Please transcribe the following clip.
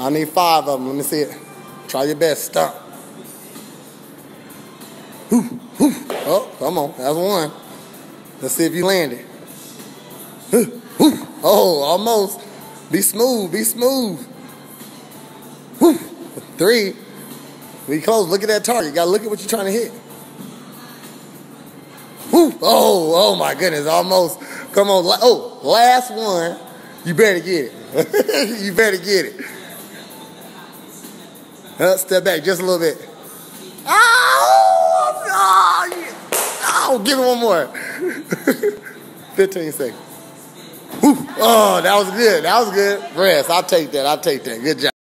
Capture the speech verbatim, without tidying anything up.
I need five of them. Let me see it. Try your best. Stop. Whew, whew. Oh, come on. That's one. Let's see if you land it. Oh, almost. Be smooth. Be smooth. Whew. Three. We close. Look at that target. You got to look at what you're trying to hit. Whew. Oh, oh my goodness. Almost. Come on. Oh, last one. You better get it. You better get it. Uh, step back just a little bit. Oh, oh, yeah. Oh, give it one more. fifteen seconds. Whew. Oh, that was good. That was good. Rest. I'll take that. I'll take that. Good job.